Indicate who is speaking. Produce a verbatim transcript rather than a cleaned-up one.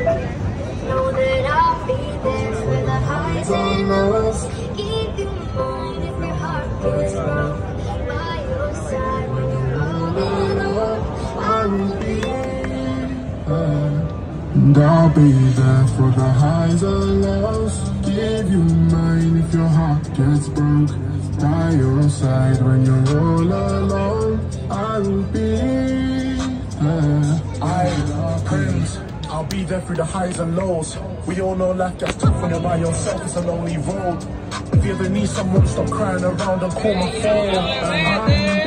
Speaker 1: Know that I'll be there for the highs and lows. Keep you mine if your heart gets broke. By your side when you're all alone, I will be there.
Speaker 2: And I'll be there for the highs and lows. Give you mine if your heart gets broke. By your side when you're all alone, I will be there.
Speaker 3: I, Prince, I'll be there through the highs and lows. We all know life gets tough when you're by yourself, it's a lonely road. If you ever need someone, stop crying around and call my phone.